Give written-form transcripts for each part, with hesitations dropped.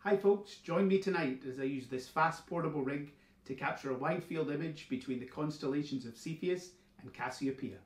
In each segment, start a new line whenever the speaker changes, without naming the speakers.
Hi folks, join me tonight as I use this fast portable rig to capture a wide field image between the constellations of Cepheus and Cassiopeia.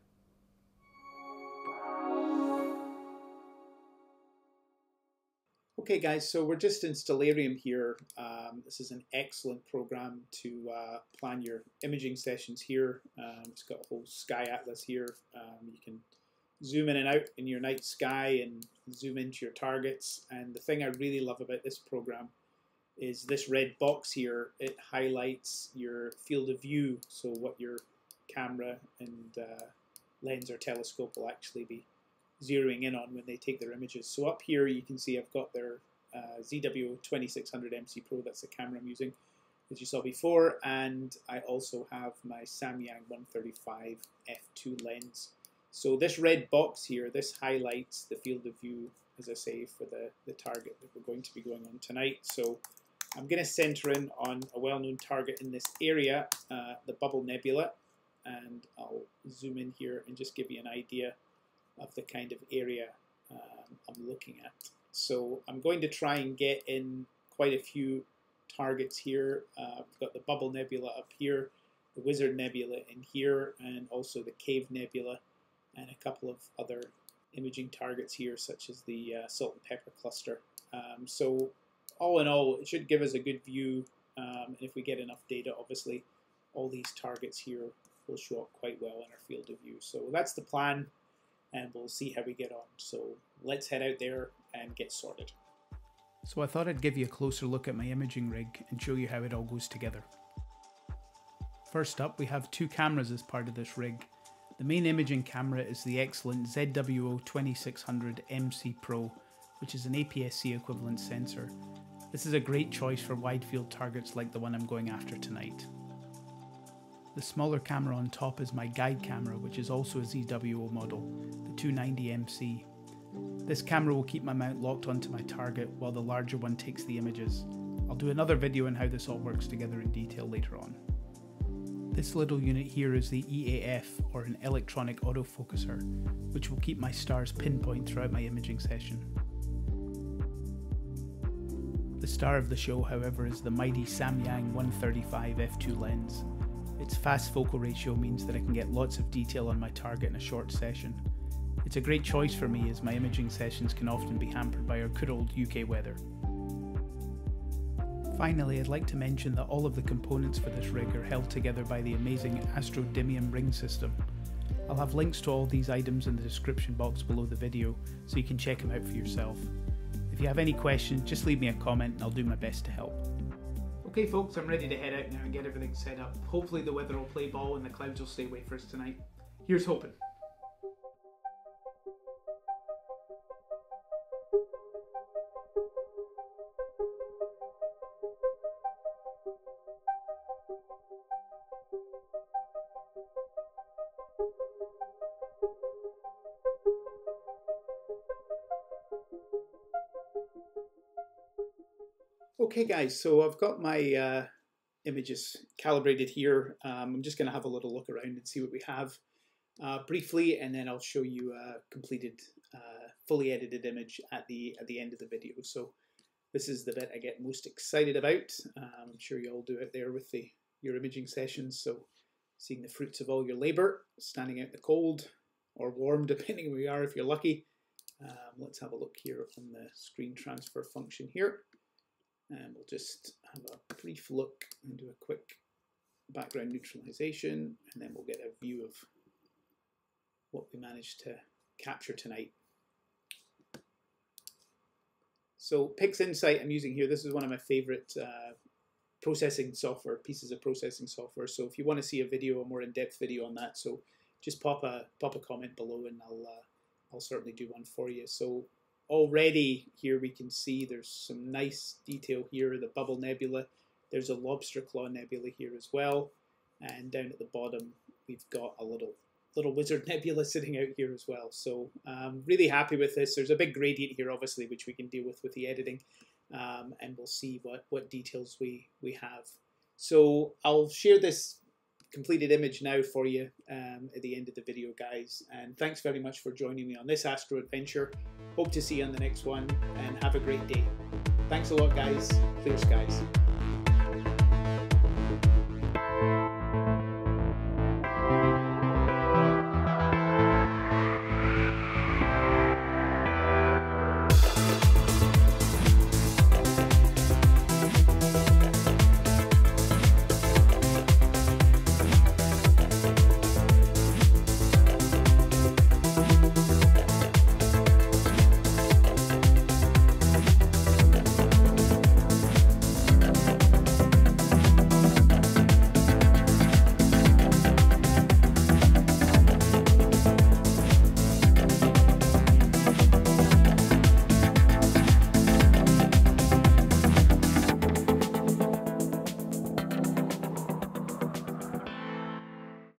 Okay guys, so we're just in Stellarium here. This is an excellent program to plan your imaging sessions here. It's got a whole sky atlas here. You can zoom in and out in your night sky and zoom into your targets. And the thing I really love about this program is this red box here. It highlights your field of view, so what your camera and lens or telescope will actually be zeroing in on when they take their images. So up here you can see I've got their ZWO 2600 MC Pro, that's the camera I'm using, as you saw before, and I also have my Samyang 135 f2 lens. So this red box here, this highlights the field of view, as I say, for the target that we're going to be going on tonight. So I'm going to center in on a well-known target in this area, the Bubble Nebula, and I'll zoom in here and just give you an idea of the kind of area I'm looking at. So I'm going to try and get in quite a few targets here. We've got the Bubble Nebula up here, the Wizard Nebula in here, and also the Cave Nebula, and a couple of other imaging targets here, such as the Salt and Pepper Cluster. So all in all, it should give us a good view, and if we get enough data, obviously, all these targets here will show up quite well in our field of view. So that's the plan, and we'll see how we get on. So let's head out there and get sorted.
So I thought I'd give you a closer look at my imaging rig and show you how it all goes together. First up, we have two cameras as part of this rig. The main imaging camera is the excellent ZWO 2600 MC Pro, which is an APS-C equivalent sensor. This is a great choice for wide field targets like the one I'm going after tonight. The smaller camera on top is my guide camera, which is also a ZWO model, the 290 MC. This camera will keep my mount locked onto my target while the larger one takes the images. I'll do another video on how this all works together in detail later on. This little unit here is the EAF, or an electronic autofocuser, which will keep my stars pinpoint throughout my imaging session. The star of the show, however, is the mighty Samyang 135 f2 lens. Its fast focal ratio means that I can get lots of detail on my target in a short session. It's a great choice for me, as my imaging sessions can often be hampered by our good old UK weather. Finally, I'd like to mention that all of the components for this rig are held together by the amazing Astrodymium ring system. I'll have links to all these items in the description box below the video, so you can check them out for yourself. If you have any questions, just leave me a comment and I'll do my best to help.
Okay folks, I'm ready to head out now and get everything set up. Hopefully the weather will play ball and the clouds will stay away for us tonight. Here's hoping. Okay guys, so I've got my images calibrated here. I'm just going to have a little look around and see what we have briefly, and then I'll show you a completed, fully edited image at the end of the video. So this is the bit I get most excited about. I'm sure you all do out there with your imaging sessions. So seeing the fruits of all your labour, standing out in the cold or warm, depending where you are if you're lucky. Let's have a look here on the screen transfer function here. And we'll just have a brief look and do a quick background neutralization, and then we'll get a view of what we managed to capture tonight. So PixInsight I'm using here. This is one of my favorite processing software, pieces of processing software. So if you want to see a video, a more in-depth video on that, so just pop a comment below and I'll certainly do one for you. So already here we can see there's some nice detail here, the Bubble Nebula. There's a Lobster Claw Nebula here as well. And down at the bottom, we've got a little Wizard Nebula sitting out here as well. So really happy with this. There's a big gradient here, obviously, which we can deal with the editing. And we'll see what details we have. So I'll share this completed image now for you at the end of the video, guys. And thanks very much for joining me on this Astro adventure. Hope to see you on the next one, and have a great day. Thanks a lot, guys. Clear skies.